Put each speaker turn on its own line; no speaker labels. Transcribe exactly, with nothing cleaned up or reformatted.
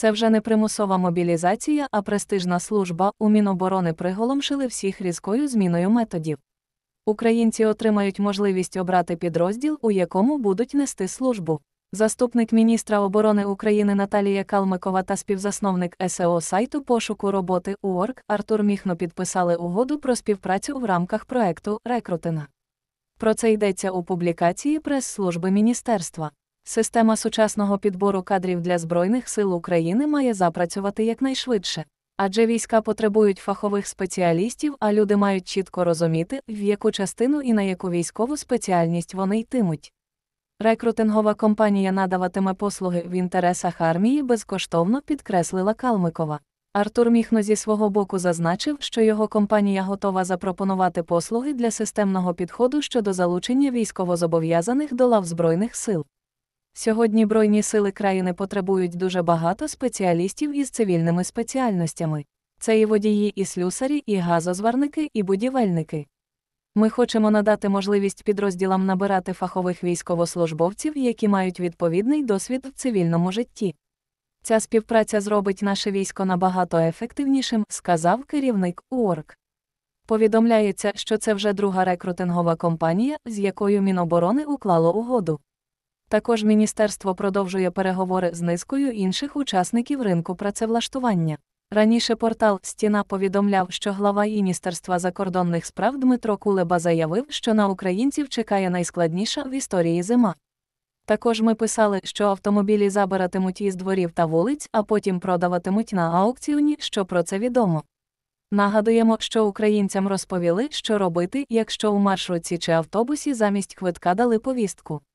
Це вже не примусова мобілізація, а престижна служба. У Міноборони приголомшили всіх різкою зміною методів. Українці отримають можливість обрати підрозділ, у якому будуть нести службу. Заступник міністра оборони України Наталія Калмикова та співзасновник ес і о сайту пошуку роботи Upwork Артур Міхно підписали угоду про співпрацю в рамках проекту «Рекрутинг». Про це йдеться у публікації прес-служби міністерства. Система сучасного підбору кадрів для Збройних сил України має запрацювати якнайшвидше. Адже війська потребують фахових спеціалістів, а люди мають чітко розуміти, в яку частину і на яку військову спеціальність вони йтимуть. Рекрутингова компанія надаватиме послуги в інтересах армії безкоштовно, підкреслила Калмикова. Артур Міхно зі свого боку зазначив, що його компанія готова запропонувати послуги для системного підходу щодо залучення військовозобов'язаних до лав Збройних сил. Сьогодні Збройні сили країни потребують дуже багато спеціалістів із цивільними спеціальностями. Це і водії, і слюсарі, і газозварники, і будівельники. Ми хочемо надати можливість підрозділам набирати фахових військовослужбовців, які мають відповідний досвід в цивільному житті. Ця співпраця зробить наше військо набагато ефективнішим, сказав керівник Upwork. Повідомляється, що це вже друга рекрутингова компанія, з якою Міноборони уклало угоду. Також міністерство продовжує переговори з низкою інших учасників ринку працевлаштування. Раніше портал «Стіна» повідомляв, що глава Міністерства закордонних справ Дмитро Кулеба заявив, що на українців чекає найскладніша в історії зима. Також ми писали, що автомобілі забиратимуть із дворів та вулиць, а потім продаватимуть на аукціоні, що про це відомо. Нагадуємо, що українцям розповіли, що робити, якщо у маршрутці чи автобусі замість квитка дали повістку.